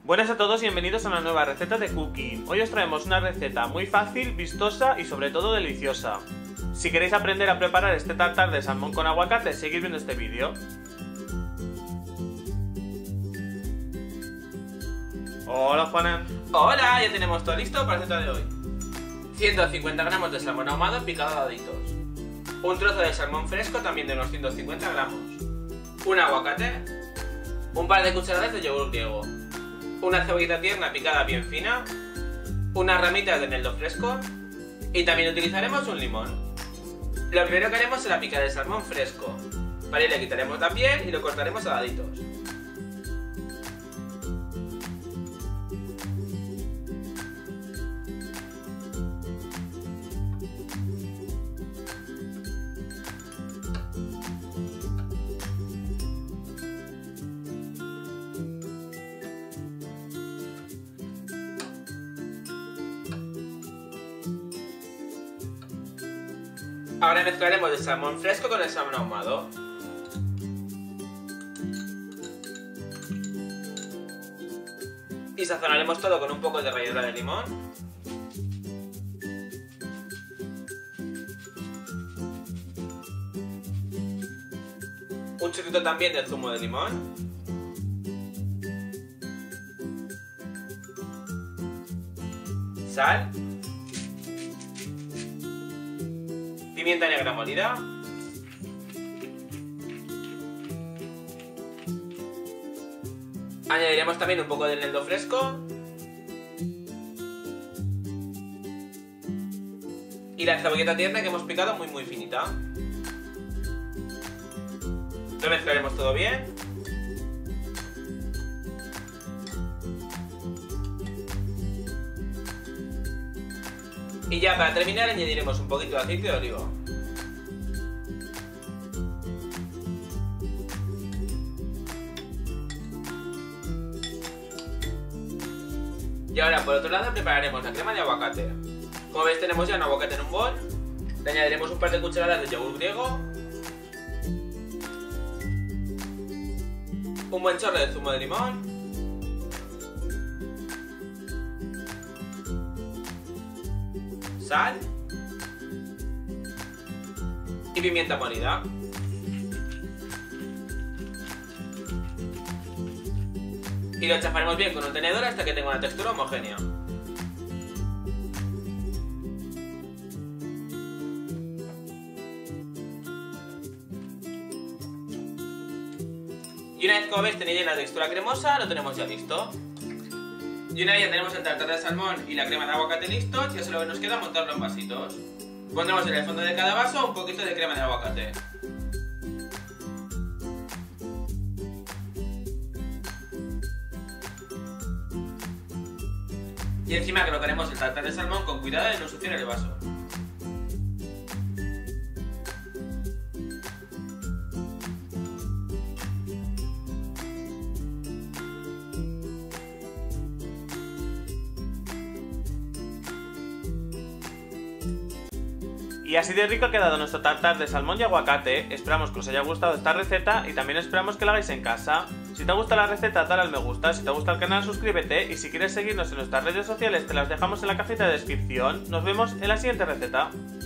Buenas a todos y bienvenidos a una nueva receta de cooking. Hoy os traemos una receta muy fácil, vistosa y sobre todo deliciosa. Si queréis aprender a preparar este tartar de salmón con aguacate, seguid viendo este vídeo. Hola Juana. Hola, ya tenemos todo listo para la receta de hoy. 150 gramos de salmón ahumado picado a daditos. Un trozo de salmón fresco también de unos 150 gramos. Un aguacate. Un par de cucharadas de yogur griego. Una cebollita tierna picada bien fina. Unas ramitas de eneldo fresco. Y también utilizaremos un limón. Lo primero que haremos será picar el salmón fresco. Para ello le quitaremos la piel y lo cortaremos a daditos. Ahora mezclaremos el salmón fresco con el salmón ahumado. Y sazonaremos todo con un poco de ralladura de limón. Un chorrito también del zumo de limón. Sal. Pimienta negra molida. Añadiremos también un poco de eneldo fresco. Y la cebolleta tierna que hemos picado muy finita. Lo mezclaremos todo bien. Y ya para terminar añadiremos un poquito de aceite de oliva. Y ahora por otro lado prepararemos la crema de aguacate. Como veis tenemos ya un aguacate en un bol. Le añadiremos un par de cucharadas de yogur griego. Un buen chorro de zumo de limón. Sal y pimienta molida. Y lo chafaremos bien con un tenedor hasta que tenga una textura homogénea. Y una vez, como veis, tenéis la textura cremosa, lo tenemos ya listo. Y una vez ya tenemos el tartar de salmón y la crema de aguacate listos, ya solo nos queda montarlo en vasitos. Pondremos en el fondo de cada vaso un poquito de crema de aguacate. Y encima colocaremos el tartar de salmón con cuidado de no ensuciar el vaso. Y así de rico ha quedado nuestro tartar de salmón y aguacate. Esperamos que os haya gustado esta receta y también esperamos que la hagáis en casa. Si te gusta la receta, dale al me gusta, si te gusta el canal, suscríbete y si quieres seguirnos en nuestras redes sociales te las dejamos en la cajita de descripción. Nos vemos en la siguiente receta.